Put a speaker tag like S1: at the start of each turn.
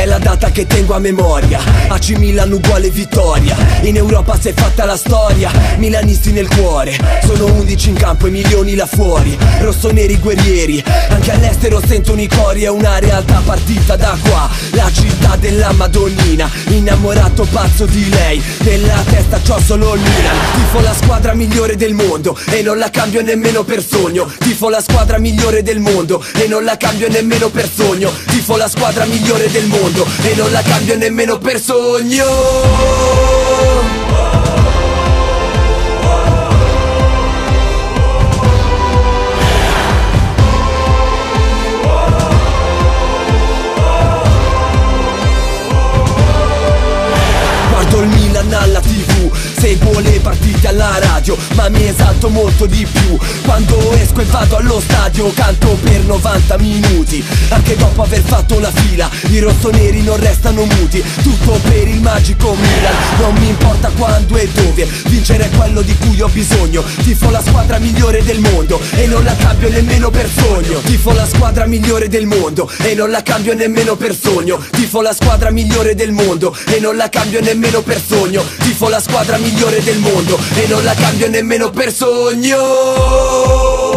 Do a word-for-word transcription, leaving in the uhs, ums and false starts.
S1: è la data che tengo a memoria. A C Milan uguale vittoria, in Europa si è fatta la storia. Milanisti nel cuore, sono undici in campo e milioni là fuori. Rossoneri guerrieri, anche all'estero sentono i cori. È una realtà partita da qua, la città della Madonnina. Innamorato pazzo di lei, nella testa c'ho solo il Milan. Tifo la squadra migliore del mondo e non la cambio nemmeno per sogno. Tifo la squadra migliore del mondo e non la cambio nemmeno per sogno. Tifo la squadra migliore del mondo e non la cambio nemmeno per sogno. Il Milan alla tivù, seguo le partite alla radio, ma mi esalto molto di più quando esco e vado allo stadio. Canto per novanta minuti, anche dopo aver fatto la fila. I rossoneri non restano muti, tutto per il magico Milan. Non mi importa quando e dove, vincere è quello di cui ho bisogno. Tifo la squadra migliore del mondo e non la cambio nemmeno per sogno. Tifo la squadra migliore del mondo e non la cambio nemmeno per sogno. Tifo la squadra migliore del mondo e non la cambio nemmeno per sogno. Tifo la squadra migliore del mondo e non la cambio nemmeno per sogno.